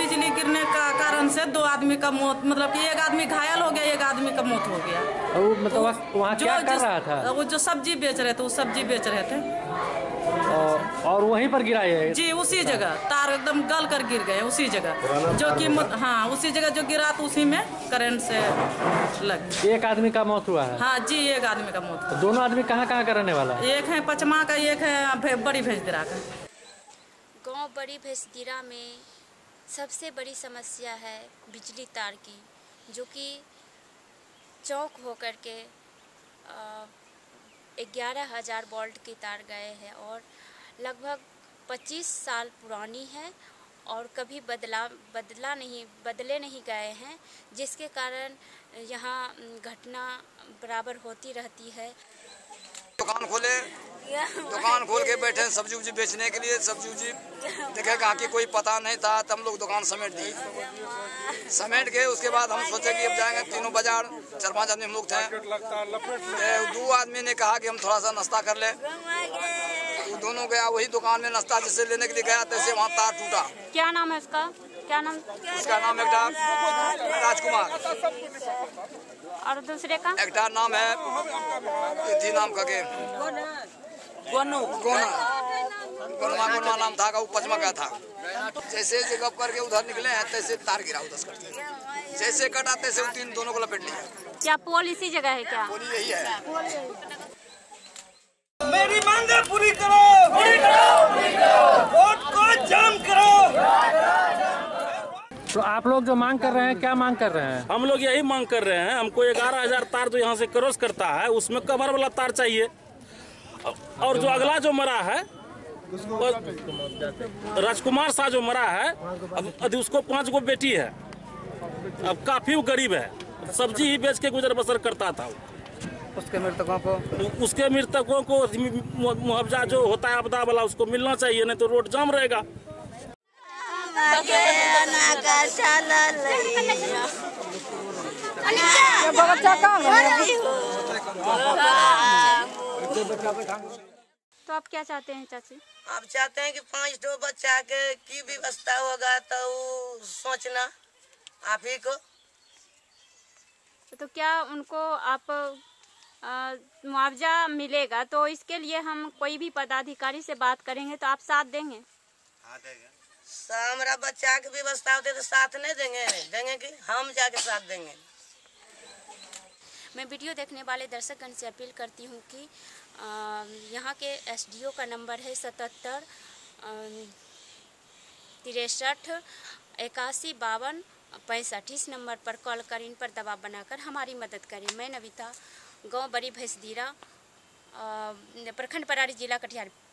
बिजली गिरने का कारण से 2 आदमी का मौत, मतलब कि एक आदमी घायल हो गया, एक आदमी का मौत हो गया। मतलब वहाँ क्या कर रहा था? वो जो सब्जी बेच रहे थे, वो सब्जी बेच रहे थे और वहीं पर गिरा है जी, उसी जगह तार एकदम गल कर गिर गए उसी जगह, जो कि हाँ उसी जगह जो गिरा तो उसी में करंट से लग। एक आदमी का मौत हुआ है? हाँ जी, एक आदमी का मौत हुआ। दोनों आदमी कहाँ का रहने वाला? एक है पचमा का, एक है बड़ी भैंसदीरा का। गांव बड़ी भैंसदीरा में सबसे बड़ी समस्या है बिजली तार की, जो कि चौक होकर के 11,000 वोल्ट की तार गए हैं और लगभग 25 साल पुरानी है और कभी बदले नहीं गए हैं, जिसके कारण यहाँ घटना बराबर होती रहती है। दुकान खोल के बैठे हैं सब्जी उब्जी बेचने के लिए। सब्जी उब्जी देखे कहाँ की कोई पता नहीं था, तो हम लोग दुकान समेट दिए। समेट के उसके बाद हम सोचे कि अब जाएंगे तीनों बाजार। 4-5 आदमी हम लोग थे। 2 आदमी ने कहा कि हम थोड़ा सा नाश्ता कर ले। वो दोनों गया वही दुकान में नाश्ता जैसे लेने के लिए गया, तैसे वहाँ तार टूटा। क्या नाम है उसका? क्या नाम? उसका नाम एक राजकुमार और दूसरे का? एक नाम है तिथि नाम का के गोना नाम था का, वो पचमा का था। जैसे जगह करके उधर निकले हैं तैसे तार गिरा उधर कटते, जैसे कटा तैसे वो दोनों को लपेट लिया। क्या पोल इसी जगह है? क्या पोल यही है? मेरी मांगे पूरी करो, वोट को जाम करो। तो आप लोग जो मांग कर रहे हैं, क्या मांग कर रहे हैं? हम लोग यही मांग कर रहे हैं, हमको 11,000 तार जो यहाँ से क्रॉस करता है उसमें कवर वाला तार चाहिए। और जो अगला जो मरा है राजकुमार शाह जो मरा है, अब उसको 5 गो बेटी है, अब काफी वो गरीब है, सब्जी ही बेच के गुजर बसर करता था। उसके मृतकों को मुआवजा जो होता है आपदा वाला उसको मिलना चाहिए, नहीं तो रोड जाम रहेगा। तो आप क्या चाहते हैं चाची? आप चाहते हैं कि 5 बच्चा के की व्यवस्था होगा तो सोचना आप ही को। तो क्या उनको आप मुआवजा मिलेगा? तो इसके लिए हम कोई भी पदाधिकारी से बात करेंगे, तो आप साथ देंगे? हाँ देंगे। हमारा बच्चा की व्यवस्था होती तो साथ नहीं देंगे कि हम जाके साथ देंगे। मैं वीडियो देखने वाले दर्शकगण से अपील करती हूँ कि यहाँ के एसडीओ का नंबर है 77 63 81 52 65। इस नंबर पर कॉल कर इन पर दबाव बनाकर हमारी मदद करें। मैं नविता, गांव बड़ी भैंसदीरा, प्रखंड परारी, जिला कटिहार।